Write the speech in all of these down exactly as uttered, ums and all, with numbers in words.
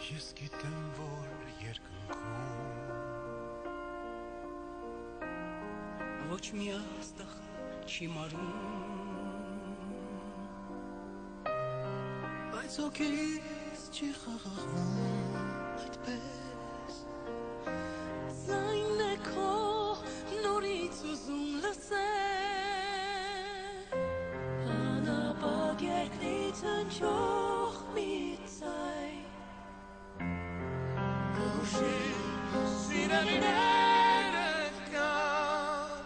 Ես գիտեմ, որ երկնքում ոչ մի աստղ չի մարում, բայց հոգիս չի խաղաղվում այդպես, ձայնն է քո նորից ուզում լսել, անապատ երկնից հնչող մի ձայն, կհուշի սիրելիները կան,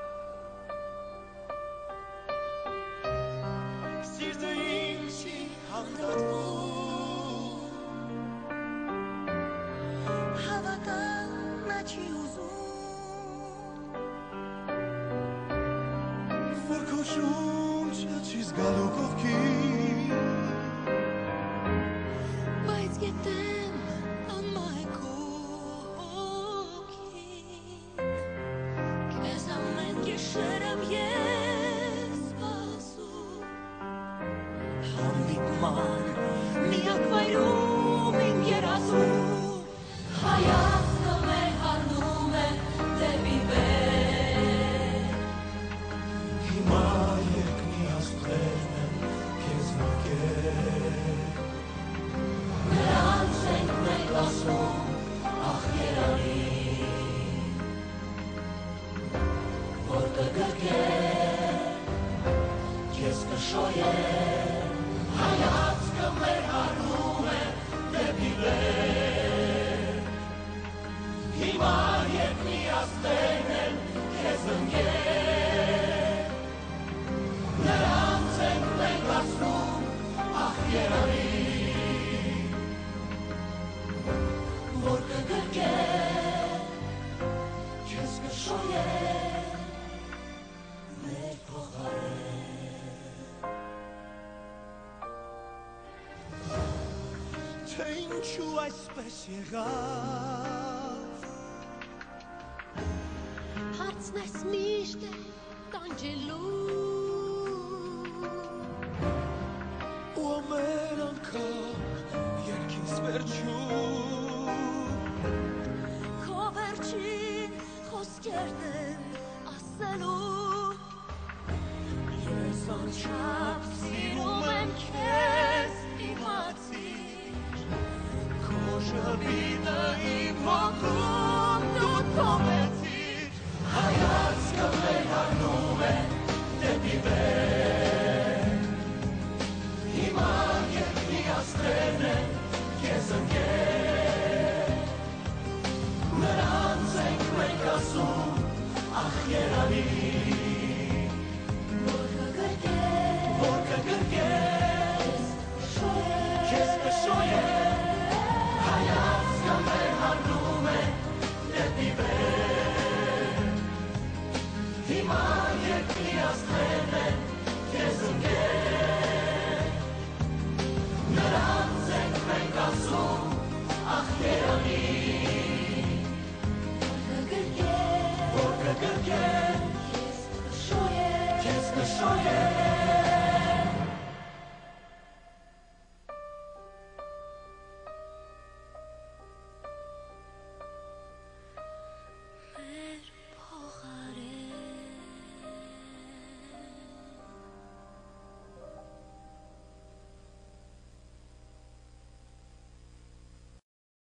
սիրտը ինչի հանդարտվում, հավատալ նա չի ուզում, որ քո շունչը չի զգալու կողքին, բայց գիտեմ ամա է քո հոգին, քեզ ամեն գիշեր եմ ես սպասում, հանդիպման միակ վայրում իմ երազում, հայացքը մեր հառնում է դեպի վեր, հիմա երկնի աստղերն են քեզ նկեր, նրանց ենք մենք ասում, ախ երանի, որ կգրկեն, քեզ կշոյեն, հայացքը մեր հառնում է դեպի վեր, հիմա երկնի աստղերն են քեզ ընկեր, նրանց ենք մենք ասում, ախ երանի, որ կգրկեն, քեզ կշոյեն, մեր փոխարեն, թե ինչու այսպես եղավ, հարցն ես միշտ է տանջելու, ու ամեն անգամ երկինս վերջում, քո վերջին խոսքերն են ասելու, ես անչափ սիրում եմ քեզ իմացիր, քո ժպիտը իմ հոգում դու թողեցիր, հայացքը մեր հառնում է դեպի վեր, հիմա երկնի աստղերն են քեզ ընկեր, նրանց ենք մենք ասում, ախ երանի, որ կգրկեն, որ կգրկեն, քեզ կշոյեն, հայացքը մեր հառնում է դեպի վեր, հիմա երկնի աստղերն են քեզ ընկեր, նրանց ենք մենք ասում, ախ երանի, կգրկեն, որ կգրկեն, քեզ կշոյեն, քեզ կշոյեն,